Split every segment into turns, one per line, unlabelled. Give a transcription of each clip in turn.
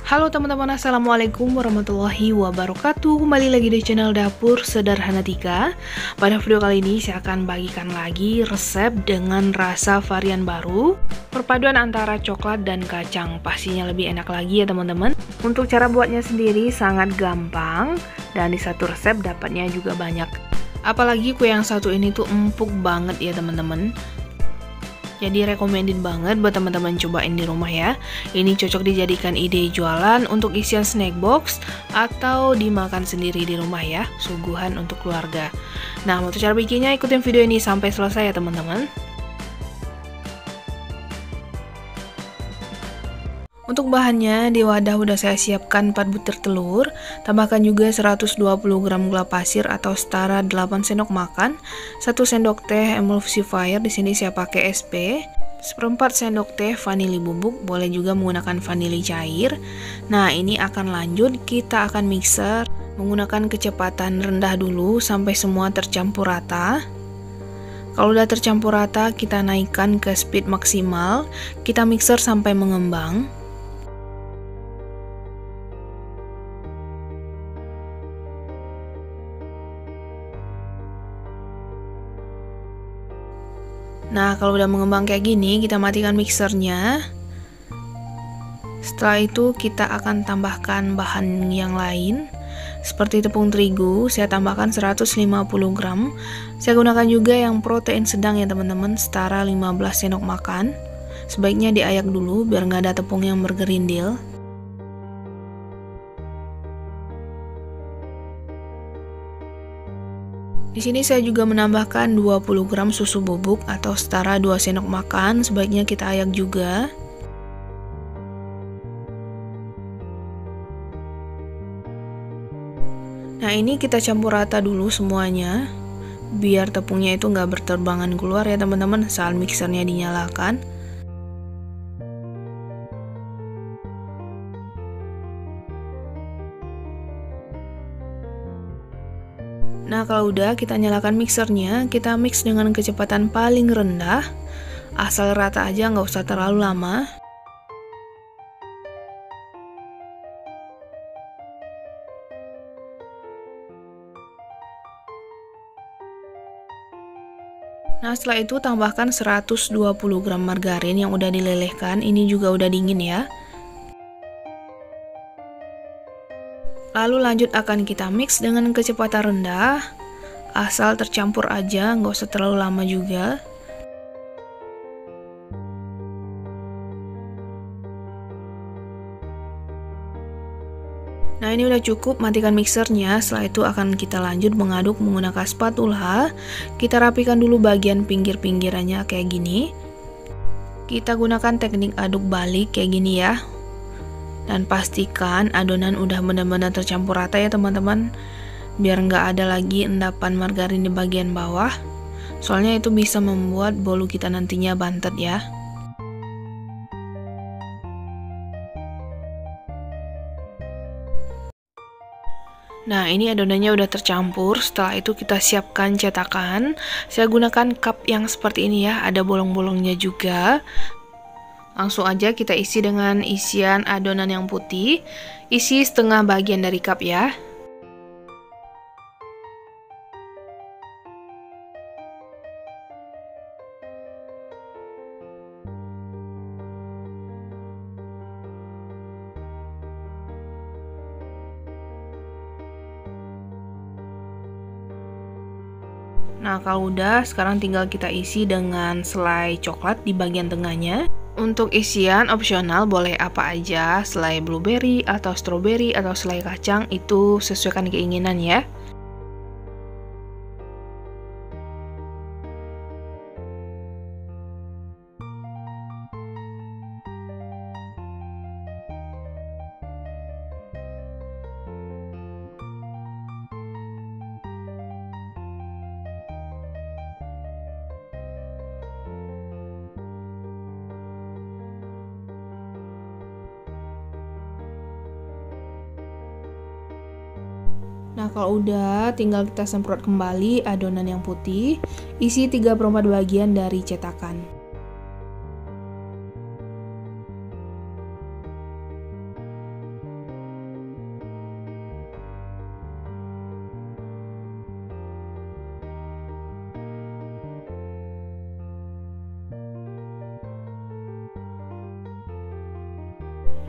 Halo teman-teman, assalamualaikum warahmatullahi wabarakatuh. Kembali lagi di channel Dapur Sederhana Tika. Pada video kali ini saya akan bagikan lagi resep dengan rasa varian baru, perpaduan antara coklat dan kacang. Pastinya lebih enak lagi ya teman-teman. Untuk cara buatnya sendiri sangat gampang, dan di satu resep dapatnya juga banyak. Apalagi kue yang satu ini tuh empuk banget ya teman-teman. Jadi recommended banget buat teman-teman cobain di rumah ya. Ini cocok dijadikan ide jualan untuk isian snack box atau dimakan sendiri di rumah ya, suguhan untuk keluarga. Nah, untuk cara bikinnya ikutin video ini sampai selesai ya teman-teman. Untuk bahannya, di wadah udah saya siapkan 4 butir telur, tambahkan juga 120 gram gula pasir atau setara 8 sendok makan, 1 sendok teh emulsifier, di sini saya pakai SP, 1/4 sendok teh vanili bubuk, boleh juga menggunakan vanili cair. Nah, ini akan lanjut, kita akan mixer menggunakan kecepatan rendah dulu sampai semua tercampur rata. Kalau udah tercampur rata, kita naikkan ke speed maksimal, kita mixer sampai mengembang. Nah, kalau udah mengembang kayak gini, kita matikan mixernya. Setelah itu kita akan tambahkan bahan yang lain, seperti tepung terigu, saya tambahkan 150 gram. Saya gunakan juga yang protein sedang ya teman-teman, setara 15 sendok makan. Sebaiknya diayak dulu biar nggak ada tepung yang bergerindil. Di sini saya juga menambahkan 20 gram susu bubuk atau setara 2 sendok makan, sebaiknya kita ayak juga. Nah, ini kita campur rata dulu semuanya, biar tepungnya itu nggak berterbangan keluar ya teman-teman saat mixernya dinyalakan. Nah, kalau udah kita nyalakan mixernya, kita mix dengan kecepatan paling rendah, asal rata aja, nggak usah terlalu lama. Nah, setelah itu tambahkan 120 gram margarin yang udah dilelehkan, ini juga udah dingin ya. Lalu lanjut akan kita mix dengan kecepatan rendah, asal tercampur aja, nggak usah terlalu lama juga. Nah, ini udah cukup, matikan mixernya. Setelah itu akan kita lanjut mengaduk menggunakan spatula. Kita rapikan dulu bagian pinggir-pinggirannya kayak gini. Kita gunakan teknik aduk balik kayak gini ya. Dan pastikan adonan udah benar-benar tercampur rata ya teman-teman, biar nggak ada lagi endapan margarin di bagian bawah, soalnya itu bisa membuat bolu kita nantinya bantet ya. Nah, ini adonannya udah tercampur. Setelah itu kita siapkan cetakan. Saya gunakan cup yang seperti ini ya, ada bolong-bolongnya juga. Langsung aja kita isi dengan isian adonan yang putih. Isi setengah bagian dari cup ya. Nah, kalau udah, sekarang tinggal kita isi dengan selai coklat di bagian tengahnya. Untuk isian opsional boleh apa aja, selai blueberry atau strawberry atau selai kacang, itu sesuaikan keinginan ya. Nah, kalau udah, tinggal kita semprot kembali adonan yang putih, isi 3/4 bagian dari cetakan.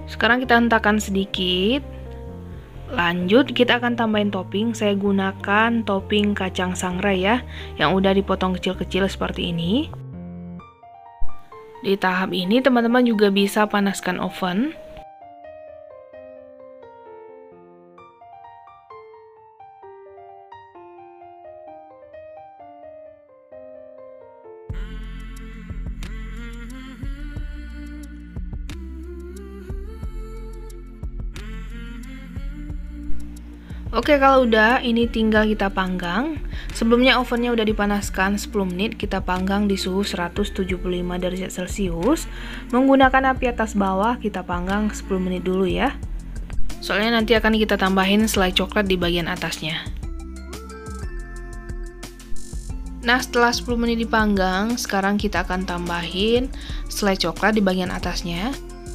Sekarang kita hentakan sedikit. Lanjut kita akan tambahin topping. Saya gunakan topping kacang sangrai ya, yang udah dipotong kecil-kecil seperti ini. Di tahap ini teman-teman juga bisa panaskan oven. Oke, kalau udah, ini tinggal kita panggang. Sebelumnya ovennya udah dipanaskan 10 menit, kita panggang di suhu 175 derajat Celcius. Menggunakan api atas bawah, kita panggang 10 menit dulu ya. Soalnya nanti akan kita tambahin selai coklat di bagian atasnya. Nah, setelah 10 menit dipanggang, sekarang kita akan tambahin selai coklat di bagian atasnya.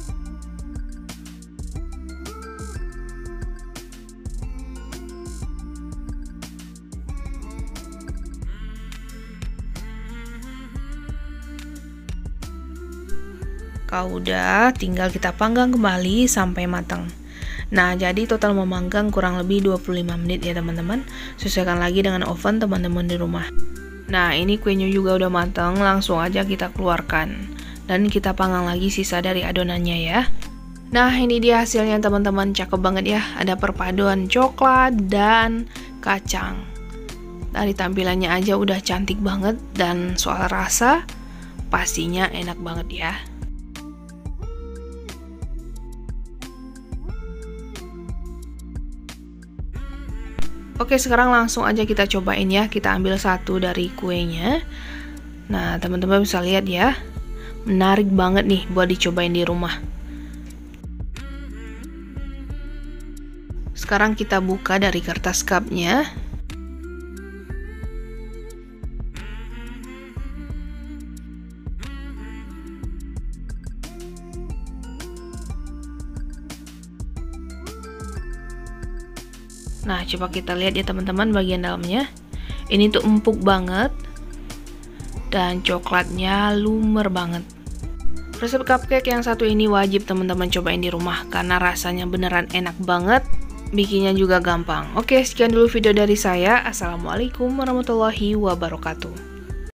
Kalau udah, tinggal kita panggang kembali sampai matang. Nah, jadi total memanggang kurang lebih 25 menit ya teman-teman. Sesuaikan lagi dengan oven teman-teman di rumah. Nah, ini kuenya juga udah matang, langsung aja kita keluarkan. Dan kita panggang lagi sisa dari adonannya ya. Nah, ini dia hasilnya teman-teman, cakep banget ya. Ada perpaduan coklat dan kacang. Dari tampilannya aja udah cantik banget, dan soal rasa pastinya enak banget ya. Oke, sekarang langsung aja kita cobain ya. Kita ambil satu dari kuenya. Nah, teman-teman bisa lihat ya. Menarik banget nih buat dicobain di rumah. Sekarang kita buka dari kertas cupnya. Nah, coba kita lihat ya teman-teman bagian dalamnya. Ini tuh empuk banget dan coklatnya lumer banget. Resep cupcake yang satu ini wajib teman-teman cobain di rumah karena rasanya beneran enak banget, bikinnya juga gampang. Oke, sekian dulu video dari saya. Assalamualaikum warahmatullahi wabarakatuh.